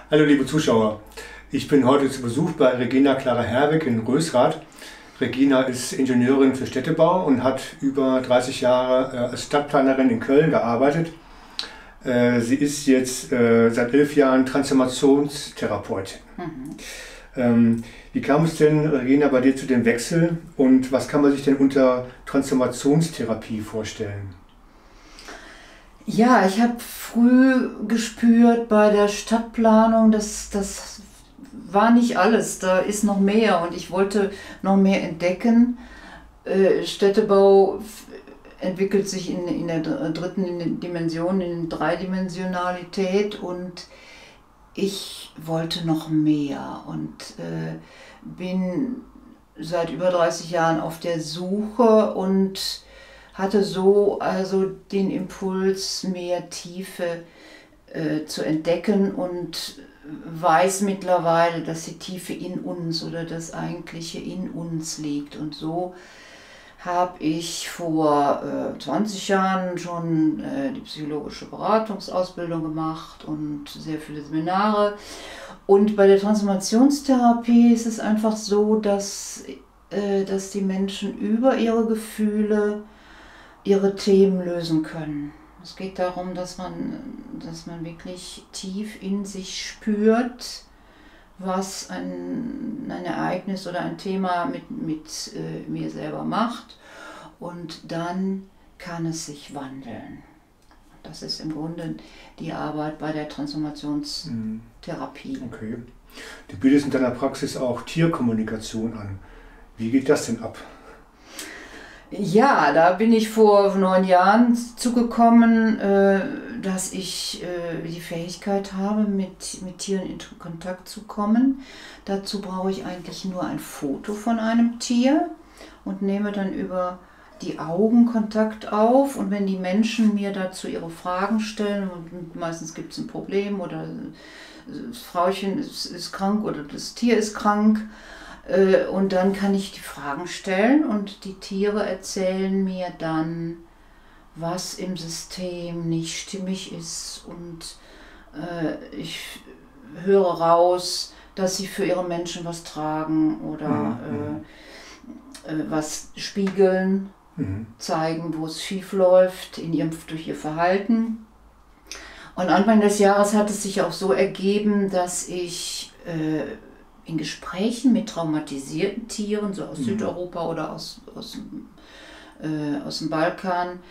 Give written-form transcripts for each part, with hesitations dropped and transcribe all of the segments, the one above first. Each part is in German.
Hallo liebe Zuschauer, ich bin heute zu Besuch bei Regina Clara Herwig in Rösrath. Regina ist Ingenieurin für Städtebau und hat über 30 Jahre als Stadtplanerin in Köln gearbeitet. Sie ist jetzt seit 11 Jahren Transformationstherapeutin. Wie kam es denn, Regina, bei dir zu dem Wechsel und was kann man sich denn unter Transformationstherapie vorstellen? Ja, ich habe früh gespürt bei der Stadtplanung, das war nicht alles, da ist noch mehr und ich wollte noch mehr entdecken. Städtebau entwickelt sich in der dritten Dimension, in Dreidimensionalität und ich wollte noch mehr und bin seit über 30 Jahren auf der Suche und hatte so also den Impuls, mehr Tiefe zu entdecken und weiß mittlerweile, dass die Tiefe in uns oder das Eigentliche in uns liegt. Und so habe ich vor 20 Jahren schon die psychologische Beratungsausbildung gemacht und sehr viele Seminare. Und bei der Transformationstherapie ist es einfach so, dass die Menschen über ihre Gefühle ihre Themen lösen können. Es geht darum, dass man wirklich tief in sich spürt, was ein Ereignis oder ein Thema mit mir selber macht, und dann kann es sich wandeln. Das ist im Grunde die Arbeit bei der Transformationstherapie. Okay. Du bietest in deiner Praxis auch Tierkommunikation an. Wie geht das denn ab? Ja, da bin ich vor 9 Jahren zugekommen, dass ich die Fähigkeit habe, mit Tieren in Kontakt zu kommen. Dazu brauche ich eigentlich nur ein Foto von einem Tier und nehme dann über die Augen Kontakt auf. Und wenn die Menschen mir dazu ihre Fragen stellen, und meistens gibt es ein Problem oder das Frauchen ist krank oder das Tier ist krank, und dann kann ich die Fragen stellen und die Tiere erzählen mir dann, was im System nicht stimmig ist, und ich höre raus, dass sie für ihre Menschen was tragen oder was spiegeln, zeigen, wo es schief läuft durch ihr Verhalten. Und Anfang des Jahres hat es sich auch so ergeben, dass ich in Gesprächen mit traumatisierten Tieren, so aus Südeuropa oder aus dem Balkan,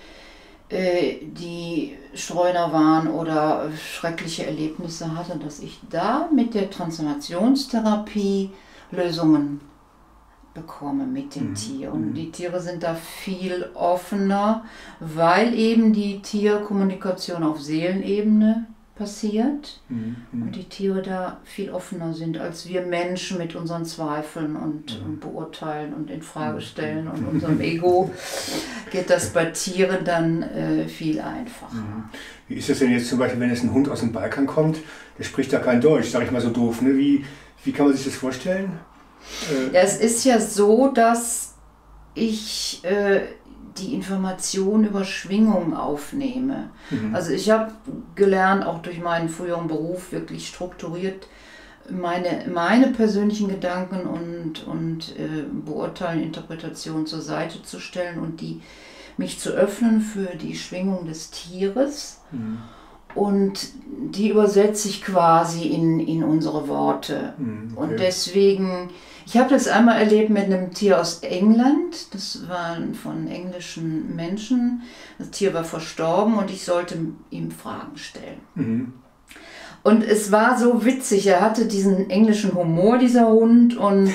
die Streuner waren oder schreckliche Erlebnisse hatten, dass ich da mit der Transformationstherapie Lösungen bekomme mit dem Tier. Und die Tiere sind da viel offener, weil eben die Tierkommunikation auf Seelenebene passiert und die Tiere da viel offener sind als wir Menschen mit unseren Zweifeln und Beurteilen und Infrage stellen und unserem Ego. Geht das bei Tieren dann viel einfacher. Wie ist das denn jetzt zum Beispiel, wenn jetzt ein Hund aus dem Balkan kommt, der spricht da kein Deutsch, sage ich mal so doof, ne? Wie kann man sich das vorstellen? Ja, es ist ja so, dass ich die Information über Schwingung aufnehme. Also ich habe gelernt, auch durch meinen früheren Beruf, wirklich strukturiert meine persönlichen Gedanken und Beurteilen, Interpretationen zur Seite zu stellen und mich zu öffnen für die Schwingung des Tieres. Und die übersetze ich quasi in unsere Worte. Okay. Und deswegen, ich habe das einmal erlebt mit einem Tier aus England, das war von englischen Menschen. Das Tier war verstorben und ich sollte ihm Fragen stellen. Und es war so witzig, er hatte diesen englischen Humor, dieser Hund, und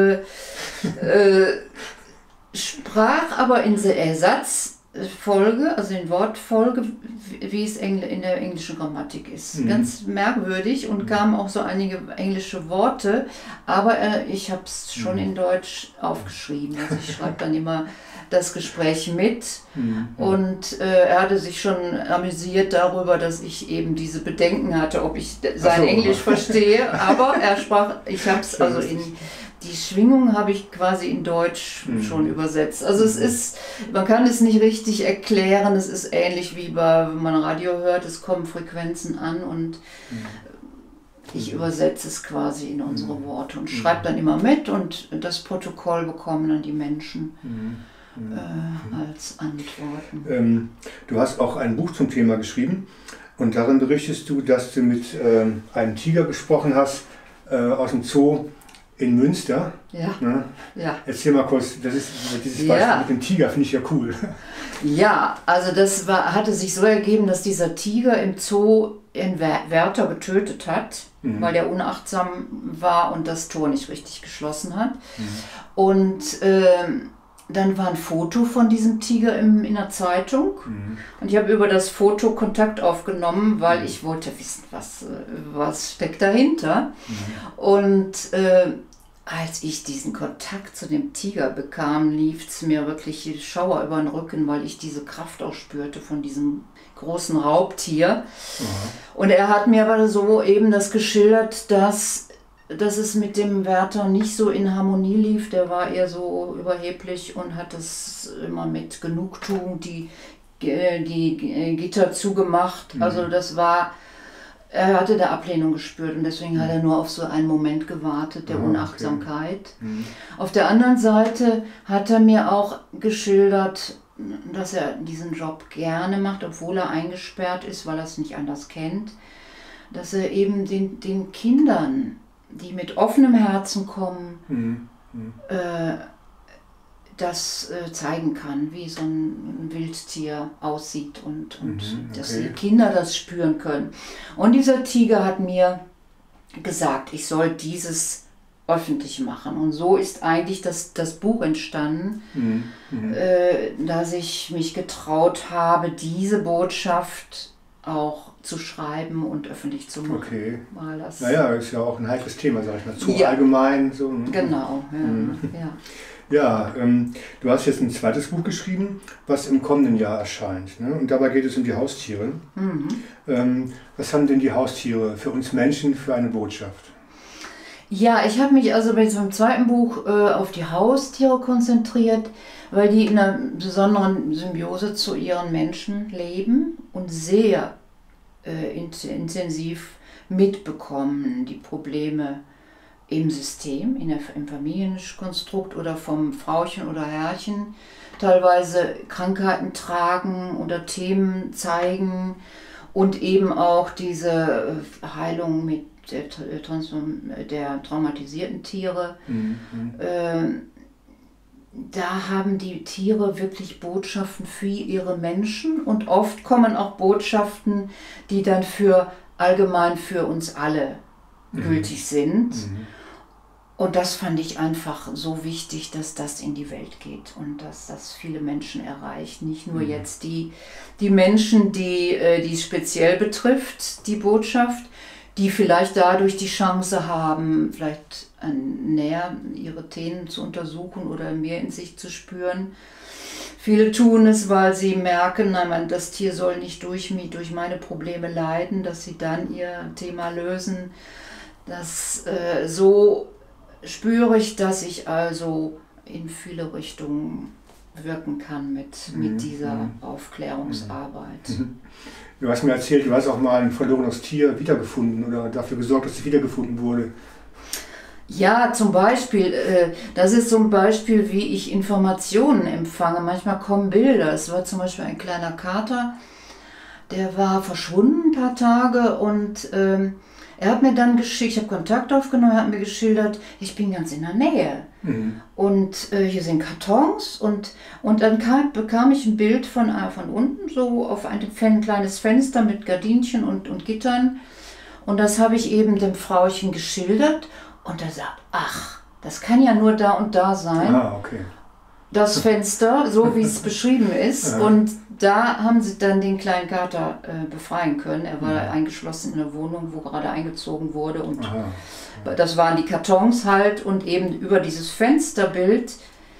sprach aber in der Ersatzfolge, also in Wortfolge, wie es in der englischen Grammatik ist. Ganz merkwürdig, und kamen auch so einige englische Worte, aber ich habe es schon in Deutsch aufgeschrieben. Also ich schreibe dann immer das Gespräch mit, und er hatte sich schon amüsiert darüber, dass ich eben diese Bedenken hatte, ob ich sein Englisch verstehe, aber er sprach, ich habe es also die Schwingung habe ich quasi in Deutsch schon übersetzt. Also es ist, man kann es nicht richtig erklären, es ist ähnlich wie wenn man Radio hört, es kommen Frequenzen an und Ich übersetze es quasi in unsere Worte und schreibe dann immer mit und das Protokoll bekommen dann die Menschen als Antworten. Du hast auch ein Buch zum Thema geschrieben und darin berichtest du, dass du mit einem Tiger gesprochen hast aus dem Zoo in Münster. Ja. Ne? Ja. Erzähl mal kurz, dieses Beispiel mit dem Tiger finde ich ja cool. Ja, also das hatte sich so ergeben, dass dieser Tiger im Zoo einen Wärter getötet hat, weil der unachtsam war und das Tor nicht richtig geschlossen hat. Und dann war ein Foto von diesem Tiger in der Zeitung und ich habe über das Foto Kontakt aufgenommen, weil ich wollte wissen, was steckt dahinter. Und als ich diesen Kontakt zu dem Tiger bekam, lief es mir wirklich Schauer über den Rücken, weil ich diese Kraft auch spürte von diesem großen Raubtier. Und er hat mir aber so eben das geschildert, dass es mit dem Wärter nicht so in Harmonie lief. Der war eher so überheblich und hat es immer mit Genugtuung die Gitter zugemacht. Also er hatte da Ablehnung gespürt und deswegen hat er nur auf so einen Moment gewartet, der Unachtsamkeit. Auf der anderen Seite hat er mir auch geschildert, dass er diesen Job gerne macht, obwohl er eingesperrt ist, weil er es nicht anders kennt. Dass er eben den Kindern, die mit offenem Herzen kommen, das zeigen kann, wie so ein Wildtier aussieht und dass die Kinder das spüren können. Und dieser Tiger hat mir gesagt, ich soll dieses öffentlich machen. Und so ist eigentlich das Buch entstanden, dass ich mich getraut habe, diese Botschaft auch zu schreiben und öffentlich zu machen. Okay. Naja, ist ja auch ein heikles Thema, sag ich mal, zu allgemein. So. Genau, ja. Ja, du hast jetzt ein zweites Buch geschrieben, was im kommenden Jahr erscheint. Ne? Und dabei geht es um die Haustiere. Was haben denn die Haustiere für uns Menschen für eine Botschaft? Ja, ich habe mich also bei diesem zweiten Buch auf die Haustiere konzentriert, weil die in einer besonderen Symbiose zu ihren Menschen leben und sehr intensiv mitbekommen die Probleme im System, im Familienkonstrukt oder vom Frauchen oder Herrchen, teilweise Krankheiten tragen oder Themen zeigen und eben auch diese Heilung mit der traumatisierten Tiere. Da haben die Tiere wirklich Botschaften für ihre Menschen und oft kommen auch Botschaften, die dann allgemein für uns alle gültig sind. Und das fand ich einfach so wichtig, dass das in die Welt geht und dass das viele Menschen erreicht. Nicht nur jetzt die Menschen, die es speziell betrifft, die Botschaft, die vielleicht dadurch die Chance haben, vielleicht näher ihre Themen zu untersuchen oder mehr in sich zu spüren. Viele tun es, weil sie merken, nein, das Tier soll nicht durch meine Probleme leiden, dass sie dann ihr Thema lösen. So spüre ich, dass ich also in viele Richtungen wirken kann mit dieser Aufklärungsarbeit. Du hast mir erzählt, du hast auch mal ein verlorenes Tier wiedergefunden oder dafür gesorgt, dass es wiedergefunden wurde. Ja, zum Beispiel, das ist so ein Beispiel, wie ich Informationen empfange. Manchmal kommen Bilder. Es war zum Beispiel ein kleiner Kater, der war verschwunden ein paar Tage und er hat mir dann geschickt, ich habe Kontakt aufgenommen, er hat mir geschildert, ich bin ganz in der Nähe. Und hier sind Kartons und dann bekam ich ein Bild von unten, so auf ein kleines Fenster mit Gardinchen und Gittern. Und das habe ich eben dem Frauchen geschildert und er sagt, ach, das kann ja nur da und da sein. Okay. Das Fenster, so wie es beschrieben ist. Und da haben sie dann den kleinen Kater befreien können. Er war eingeschlossen in der Wohnung, wo gerade eingezogen wurde. Und das waren die Kartons halt. Und eben über dieses Fensterbild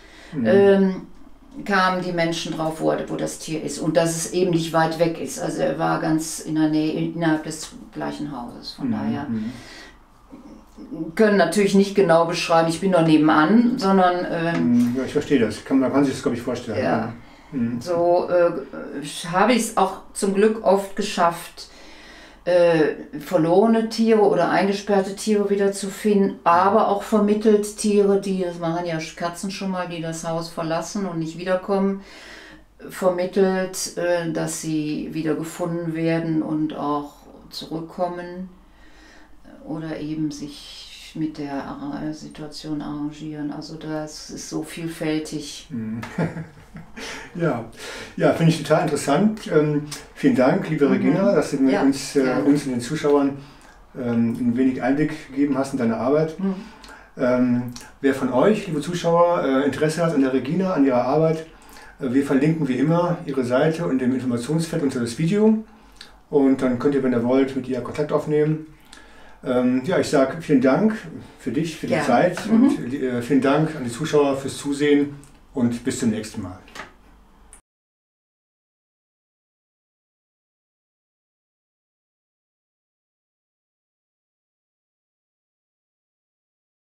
kamen die Menschen drauf, wo das Tier ist. Und dass es eben nicht weit weg ist. Also er war ganz in der Nähe, innerhalb des gleichen Hauses. Von daher können natürlich nicht genau beschreiben, ich bin nur nebenan, sondern... ja, ich verstehe das. Man kann sich das, glaube ich, vorstellen. Ja. So habe ich es auch zum Glück oft geschafft, verlorene Tiere oder eingesperrte Tiere wiederzufinden, aber auch vermittelt Tiere, das machen ja Katzen schon mal, die das Haus verlassen und nicht wiederkommen, vermittelt, dass sie wieder gefunden werden und auch zurückkommen oder eben sich mit der Situation arrangieren. Also das ist so vielfältig. Ja, ja, finde ich total interessant. Vielen Dank, liebe Regina, dass du uns und den Zuschauern ein wenig Einblick gegeben hast in deine Arbeit. Wer von euch, liebe Zuschauer, Interesse hat an der Regina, an ihrer Arbeit, wir verlinken wie immer ihre Seite und dem Informationsfeld unter das Video. Und dann könnt ihr, wenn ihr wollt, mit ihr Kontakt aufnehmen. Ja, ich sage vielen Dank für dich, für die Zeit und vielen Dank an die Zuschauer fürs Zusehen und bis zum nächsten Mal.